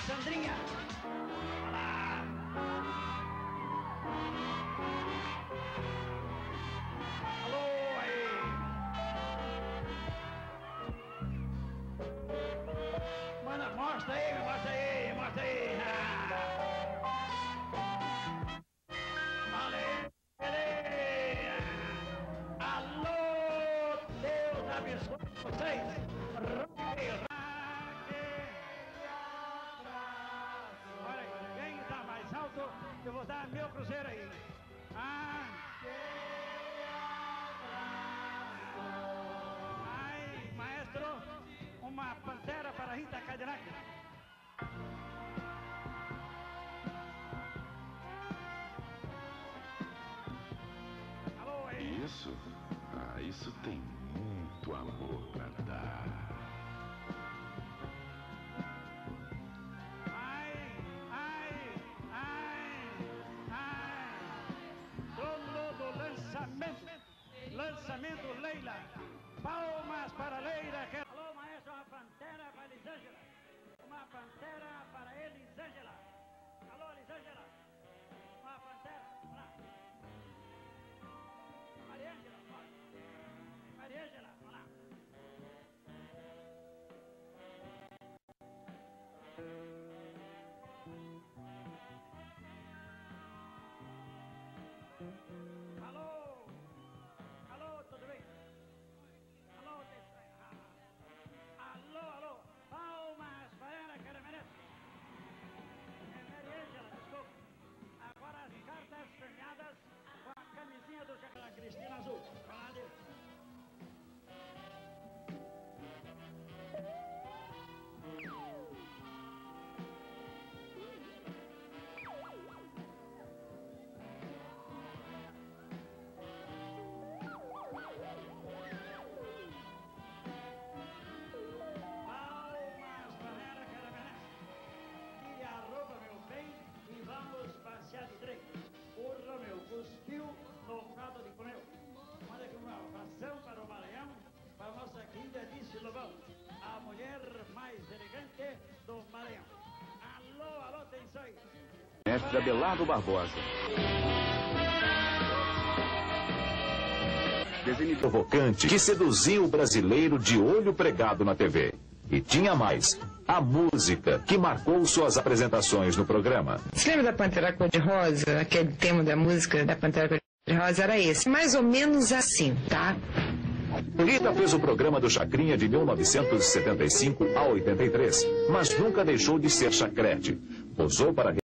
Sandrinha. Olá. Alô, aí. Manda, mostra aí, mostra aí, mostra aí. Alô, Deus abençoe vocês. Olha, quem está mais alto, eu vou dar meu cruzeiro aí. Ai, maestro, uma pantera para Rita Cadillac. Alô, aí. Isso? Isso tem muito amor pra dar. Dono do lançamento Leila. Palmas para Leila. Alô, maestro, uma pantera para Elisângela. Uma pantera para Elisângela. Alô, Elisângela. Uma pantera. Lá. Mariângela, Mariângela, vamos lá. Alô? Alô, tudo bem? Alô, alô? Palmas para ela, que ela merece. Mariângela, desculpa. Agora as cartas premiadas com a camisinha do Jacaré Cristina Azul. Fala dele. Cuspiu no prato de comer. Manda aqui uma oração para o Maranhão, para a nossa querida Alice Lobão, a mulher mais elegante do Maranhão. Alô, alô, tem isso aí. Mestre Abelardo Barbosa. Desenho provocante que seduziu o brasileiro de olho pregado na TV. E tinha mais, a música que marcou suas apresentações no programa. Você lembra da Pantera Cor-de-Rosa? Aquele tema da música da Pantera Cor-de-Rosa era esse. Mais ou menos assim, tá? Rita fez o programa do Chacrinha de 1975 a 83, mas nunca deixou de ser chacrete. Posou para